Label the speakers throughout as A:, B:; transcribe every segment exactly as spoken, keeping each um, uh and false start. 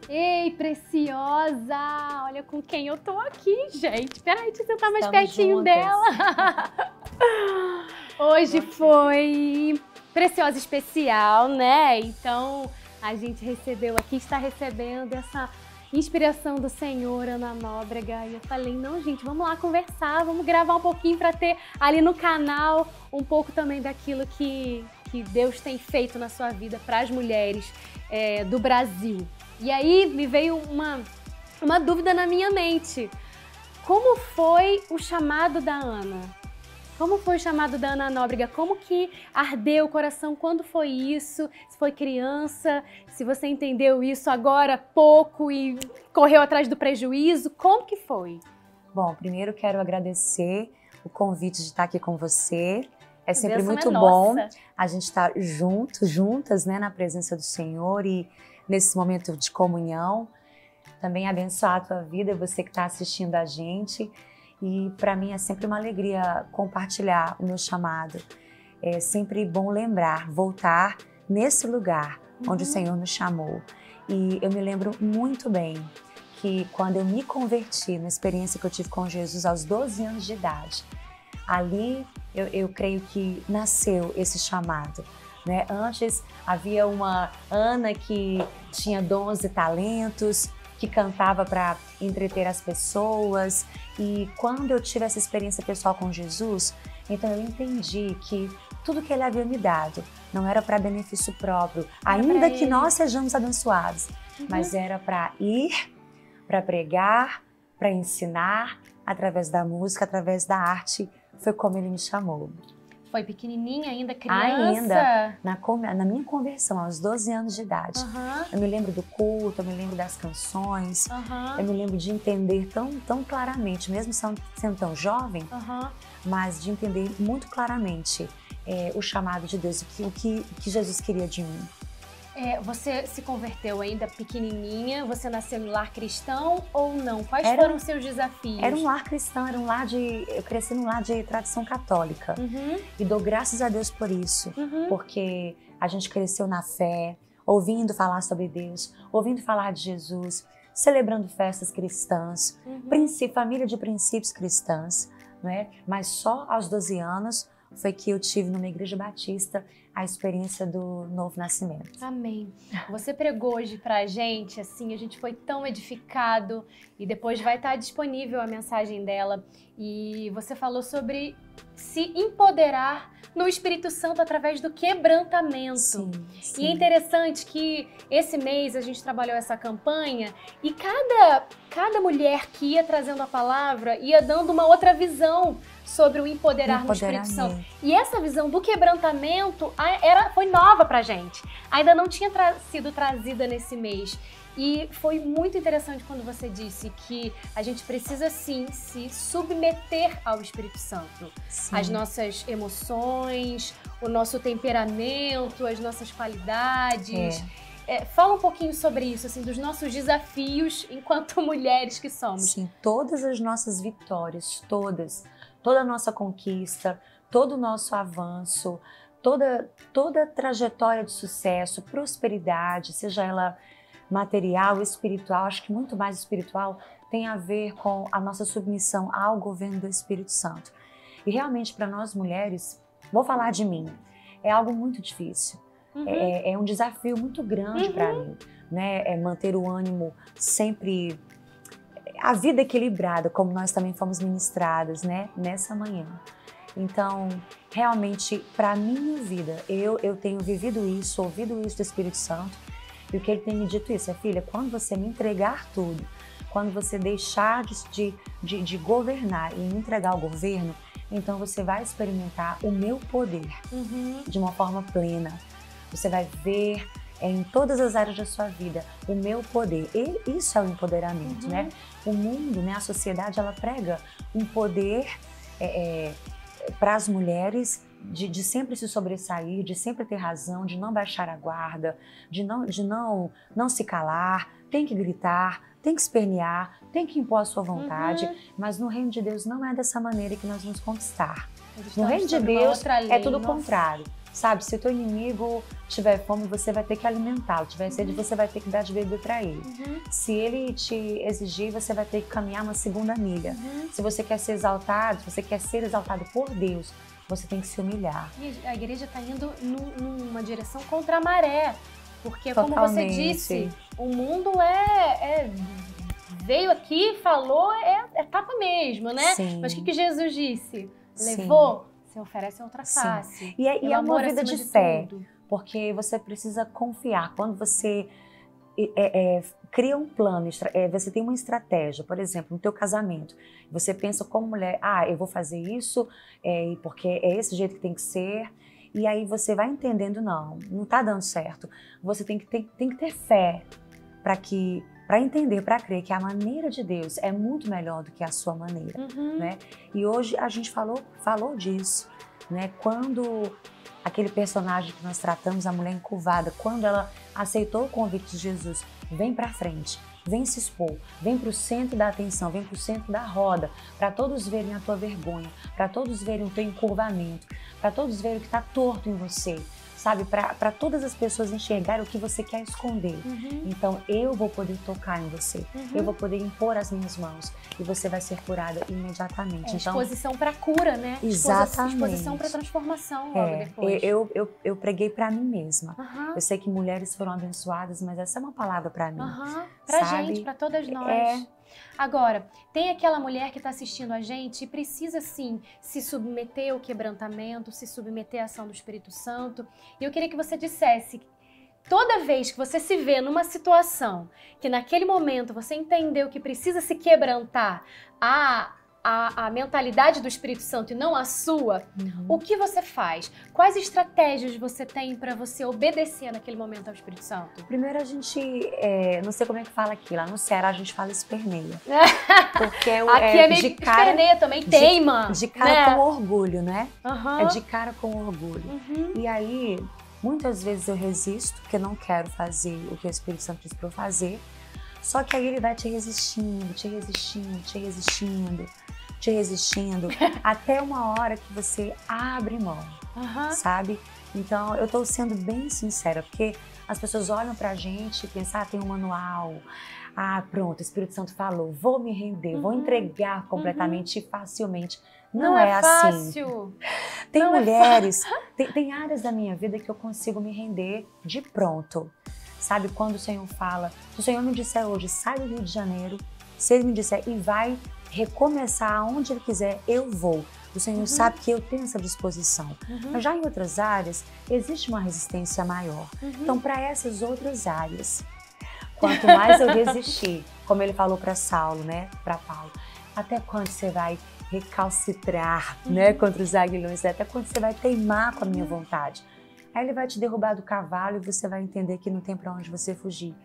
A: Ei, preciosa! Olha com quem eu tô aqui, gente. Peraí, deixa eu sentar mais
B: Estamos
A: pertinho
B: juntas.
A: dela. Hoje foi Preciosa Especial, né? Então, a gente recebeu aqui, está recebendo essa inspiração do Senhor, Ana Nóbrega. E eu falei, não, gente, vamos lá conversar, vamos gravar um pouquinho para ter ali no canal um pouco também daquilo que, que Deus tem feito na sua vida para as mulheres é, do Brasil. E aí me veio uma, uma dúvida na minha mente. Como foi o chamado da Ana? Como foi o chamado da Ana Nóbrega? Como que ardeu o coração? Quando foi isso? Se foi criança? Se você entendeu isso agora pouco e correu atrás do prejuízo? Como que foi?
B: Bom, primeiro quero agradecer o convite de estar aqui com você. É sempre
A: Deus
B: muito
A: é
B: bom
A: nossa.
B: a gente estar juntos, juntas, né, na presença do Senhor e nesse momento de comunhão. Também abençoar a tua vida, você que está assistindo a gente. E para mim é sempre uma alegria compartilhar o meu chamado. É sempre bom lembrar, voltar nesse lugar
A: Uhum.
B: onde o Senhor nos chamou. E eu me lembro muito bem que quando eu me converti, na experiência que eu tive com Jesus aos doze anos de idade, ali eu, eu creio que nasceu esse chamado. Né? Antes havia uma Ana que tinha dons e talentos, que cantava para entreter as pessoas, e quando eu tive essa experiência pessoal com Jesus, então eu entendi que tudo que Ele havia me dado não era para benefício próprio,
A: Era
B: ainda
A: pra
B: que
A: Ele.
B: nós sejamos abençoados,
A: Uhum.
B: mas era para ir, para pregar, para ensinar, através da música, através da arte, foi como Ele me chamou.
A: Foi pequenininha ainda, criança?
B: Ainda, na, na minha conversão, aos doze anos de idade.
A: Uhum.
B: Eu me lembro do culto, eu me lembro das canções,
A: Uhum.
B: eu me lembro de entender tão, tão claramente, mesmo sendo tão jovem,
A: Uhum.
B: mas de entender muito claramente é, o chamado de Deus, o que, o que, que Jesus queria de mim.
A: É, você se converteu ainda pequenininha, você nasceu em lar cristão ou não? Quais
B: Era,
A: foram os seus desafios?
B: Era um lar cristão, era um lar de... Eu cresci num lar de tradição católica.
A: Uhum.
B: E dou graças a Deus por isso,
A: Uhum.
B: porque a gente cresceu na fé, ouvindo falar sobre Deus, ouvindo falar de Jesus, celebrando festas cristãs,
A: Uhum.
B: princípio, família de princípios cristãs, não é? Mas só aos doze anos foi que eu tive numa igreja batista a experiência do novo nascimento.
A: Amém. Você pregou hoje pra gente, assim, a gente foi tão edificado e depois vai estar disponível a mensagem dela. E você falou sobre se empoderar no Espírito Santo através do quebrantamento.
B: Sim, sim.
A: E é interessante que esse mês a gente trabalhou essa campanha e cada, cada mulher que ia trazendo a palavra ia dando uma outra visão sobre o empoderar no Espírito Santo. E essa visão do quebrantamento era, foi nova pra gente. Ainda não tinha tra- sido trazida nesse mês. E foi muito interessante quando você disse que a gente precisa sim se submeter ao Espírito Santo.
B: Sim.
A: As nossas emoções, o nosso temperamento, as nossas qualidades. É. É, fala um pouquinho sobre isso, assim, dos nossos desafios enquanto mulheres que somos.
B: Sim, todas as nossas vitórias, todas, toda a nossa conquista, todo o nosso avanço, toda, toda a trajetória de sucesso, prosperidade, seja ela material, espiritual, acho que muito mais espiritual, tem a ver com a nossa submissão ao governo do Espírito Santo. E realmente para nós mulheres, vou falar de mim, é algo muito difícil, uhum. é, é um desafio muito grande uhum. para mim, né? É manter o ânimo sempre, a vida equilibrada, como nós também fomos ministradas, né? Nessa manhã. Então, realmente, para a minha vida, eu, eu tenho vivido isso, ouvido isso do Espírito Santo. E o que ele tem me dito isso é, filha, quando você me entregar tudo, quando você deixar de, de, de governar e me entregar o governo, então você vai experimentar o meu poder uhum. de uma forma plena. Você vai ver é, em todas as áreas da sua vida o meu poder. E isso é o empoderamento, uhum. né? O mundo, né, a sociedade, ela prega um poder é, é, para as mulheres De, de sempre se sobressair, de sempre ter razão, de não baixar a guarda, de não, de não, não se calar, tem que gritar, tem que espernear, tem que impor a sua vontade, uhum. mas no reino de Deus não é dessa maneira que nós vamos conquistar. No reino de Deus é tudo o contrário. Sabe, se o teu inimigo tiver fome, você vai ter que alimentá-lo. Tiver sede, uhum. você vai ter que dar de beber para ele. Uhum. Se ele te exigir, você vai ter que caminhar uma segunda milha. Uhum. Se você quer ser exaltado, se você quer ser exaltado por Deus, você tem que se humilhar.
A: E a igreja está indo num, numa direção contra a maré. Porque, Totalmente. Como você disse, o mundo é, é veio aqui, falou, é, é tapa mesmo, né? Sim. Mas o que, que Jesus disse? Levou? Sim. Você oferece outra face.
B: Sim. E é, e é uma vida de, de fé, tudo. Porque você precisa confiar. Quando você é, é, cria um plano, é, você tem uma estratégia, por exemplo, no teu casamento, você pensa como mulher, ah, eu vou fazer isso, é, porque é esse jeito que tem que ser, e aí você vai entendendo, não, não tá dando certo. Você tem que ter, tem que ter fé para que para entender, para crer que a maneira de Deus é muito melhor do que a sua maneira, uhum. né? E hoje a gente falou, falou disso, né? Quando aquele personagem que nós tratamos, a mulher encurvada, quando ela aceitou o convite de Jesus, vem para frente, vem se expor, vem para o centro da atenção, vem para o centro da roda, para todos verem a tua vergonha, para todos verem o teu encurvamento, para todos verem o que está torto em você. Sabe, para todas as pessoas enxergarem o que você quer esconder. Uhum. Então, eu vou poder tocar em você, uhum. eu vou poder impor as minhas mãos e você vai ser curada imediatamente.
A: É,
B: então,
A: exposição para cura, né?
B: Exatamente.
A: Exposição para transformação logo
B: é,
A: depois.
B: Eu, eu, eu preguei para mim mesma. Uhum. Eu sei que mulheres foram abençoadas, mas essa é uma palavra para mim.
A: Uhum. Para gente, para todas nós.
B: É,
A: Agora, tem aquela mulher que está assistindo a gente e precisa, sim, se submeter ao quebrantamento, se submeter à ação do Espírito Santo. E eu queria que você dissesse, toda vez que você se vê numa situação que naquele momento você entendeu que precisa se quebrantar a... A, a mentalidade do Espírito Santo e não a sua, uhum. o que você faz? Quais estratégias você tem para você obedecer naquele momento ao Espírito Santo?
B: Primeiro a gente, é, não sei como é que fala aqui, lá no Ceará a gente fala esperneia. Porque é,
A: aqui é, é meio de cara, esperneia também, teima.
B: De, de cara né? com orgulho, né?
A: Uhum.
B: É de cara com orgulho. Uhum. E aí, muitas vezes eu resisto, porque eu não quero fazer o que o Espírito Santo diz para eu fazer. Só que aí ele vai te resistindo, te resistindo, te resistindo. te resistindo, até uma hora que você abre mão, uhum. sabe? Então, eu tô sendo bem sincera, porque as pessoas olham pra gente e pensam, ah, tem um manual, ah, pronto, o Espírito Santo falou, vou me render, uhum. vou entregar completamente uhum. e facilmente. Não, Não é, é
A: fácil.
B: Assim. Tem Não mulheres, é tem, tem áreas da minha vida que eu consigo me render de pronto. Sabe, quando o Senhor fala, se o Senhor me disser hoje, sai do Rio de Janeiro, se Ele me disser e vai recomeçar aonde Ele quiser, eu vou. O Senhor uhum. sabe que eu tenho essa disposição. Uhum. Mas já em outras áreas, existe uma resistência maior. Uhum. Então, para essas outras áreas, quanto mais eu resistir, como Ele falou para Saulo, né, para Paulo, até quando você vai recalcitrar, uhum. né, contra os aguilhões, até quando você vai teimar com a minha vontade. Aí Ele vai te derrubar do cavalo e você vai entender que não tem para onde você fugir.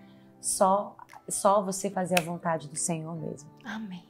B: Só Só você fazer a vontade do Senhor mesmo.
A: Amém.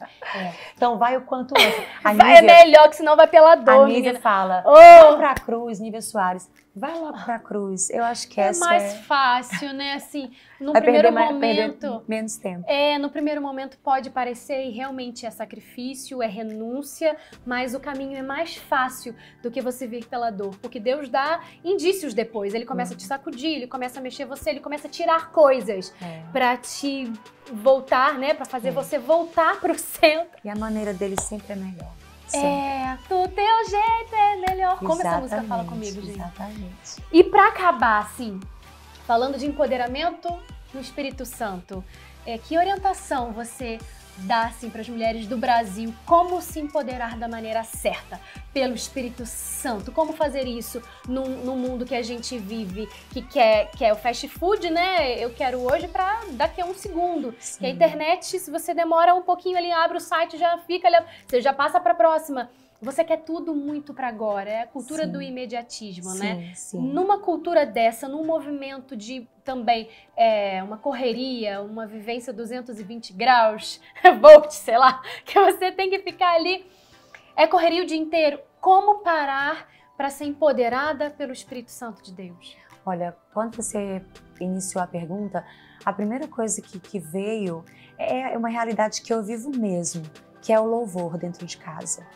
B: É. Então vai o quanto antes.
A: É melhor, que senão vai pela dor.
B: A Nívia fala,
A: oh.
B: vai pra cruz, Nívia Soares. Vai logo pra cruz. Eu acho que
A: é
B: essa
A: mais
B: é...
A: fácil, né? Assim, no
B: vai
A: primeiro
B: perder,
A: momento...
B: Perder menos tempo.
A: É, no primeiro momento pode parecer, e realmente é sacrifício, é renúncia, mas o caminho é mais fácil do que você vir pela dor. Porque Deus dá indícios depois. Ele começa uhum. a te sacudir, Ele começa a mexer você, Ele começa a tirar coisas é. pra te voltar, né? Pra fazer é. você voltar pro centro.
B: E a maneira dele sempre é melhor.
A: Sempre. É, do teu jeito é melhor. Como essa música fala comigo, gente?
B: Exatamente.
A: E pra acabar, assim, falando de empoderamento no Espírito Santo, é, que orientação você dá, assim, para as mulheres do Brasil? Como se empoderar da maneira certa pelo Espírito Santo? Como fazer isso num, num mundo que a gente vive, que quer, quer o fast food, né? Eu quero hoje para daqui a um segundo. Sim. Que a internet, se você demora um pouquinho ali, abre o site, já fica, você já passa para a próxima. Você quer tudo muito para agora, é a cultura sim. do imediatismo, sim, né?
B: Sim.
A: Numa cultura dessa, num movimento de também é, uma correria, uma vivência duzentos e vinte graus, volt, sei lá, que você tem que ficar ali, é correria o dia inteiro. Como parar para ser empoderada pelo Espírito Santo de Deus?
B: Olha, quando você iniciou a pergunta, a primeira coisa que, que veio é uma realidade que eu vivo mesmo, que é o louvor dentro de casa.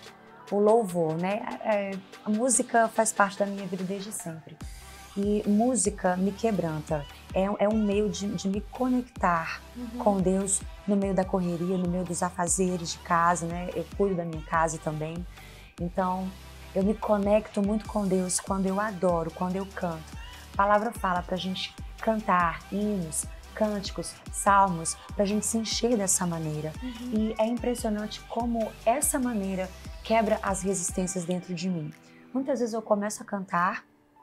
B: o louvor, né? É, a música faz parte da minha vida desde sempre. E música me quebranta. É, é um meio de, de me conectar uhum. com Deus no meio da correria, no meio dos afazeres de casa, né? Eu cuido da minha casa também. Então, eu me conecto muito com Deus quando eu adoro, quando eu canto. A palavra fala pra gente cantar hinos, cânticos, salmos, pra gente se encher dessa maneira. Uhum. E é impressionante como essa maneira quebra as resistências dentro de mim. Muitas vezes eu começo a cantar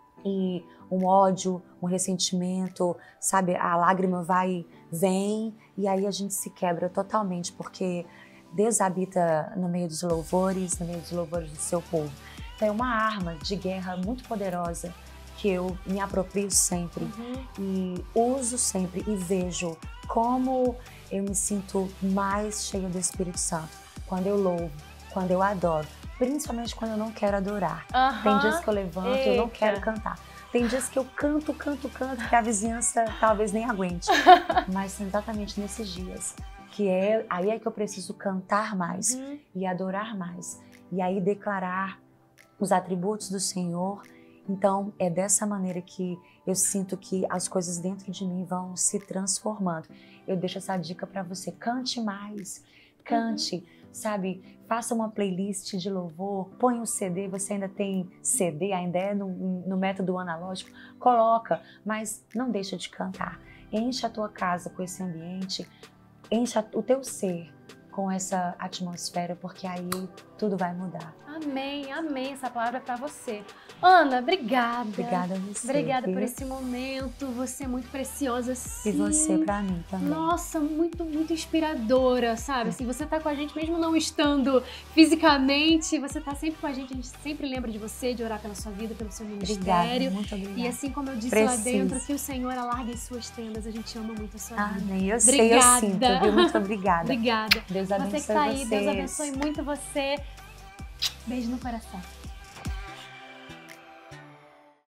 B: e um ódio, um ressentimento, sabe, a lágrima vai, vem, e aí a gente se quebra totalmente, porque Deus habita no meio dos louvores, no meio dos louvores do seu povo. Então é uma arma de guerra muito poderosa que eu me aproprio sempre uhum. e uso sempre e vejo como eu me sinto mais cheia do Espírito Santo quando eu louvo, quando eu adoro, principalmente quando eu não quero adorar. Uhum. Tem dias que eu levanto e eu não quero cantar. Tem dias que eu canto, canto, canto, que a vizinhança talvez nem aguente. Mas são exatamente nesses dias que é aí é que eu preciso cantar mais uhum. e adorar mais. E aí declarar os atributos do Senhor. Então, é dessa maneira que eu sinto que as coisas dentro de mim vão se transformando. Eu deixo essa dica para você. Cante mais, cante, uhum. sabe? Faça uma playlist de louvor, põe um C D, você ainda tem C D, ainda é no, no método analógico, coloca, mas não deixa de cantar. Enche a tua casa com esse ambiente, enche o teu ser com essa atmosfera, porque aí tudo vai mudar.
A: Amém, amém. Essa palavra é para você. Ana, obrigada.
B: Obrigada a você.
A: Obrigada viu? Por esse momento. Você é muito preciosa, sim.
B: E você para mim também.
A: Nossa, muito, muito inspiradora, sabe? Assim, você tá com a gente, mesmo não estando fisicamente, você tá sempre com a gente. A gente sempre lembra de você, de orar pela sua vida, pelo seu ministério.
B: Obrigada, muito obrigada.
A: E assim como eu disse
B: Preciso.
A: lá dentro, que o Senhor alargue as suas tendas. A gente ama muito a sua vida.
B: Amém. Eu
A: obrigada.
B: sei, eu sinto, viu? Muito obrigada.
A: Obrigada.
B: Deus abençoe
A: você que tá aí,
B: vocês.
A: Deus abençoe muito você. Beijo no coração.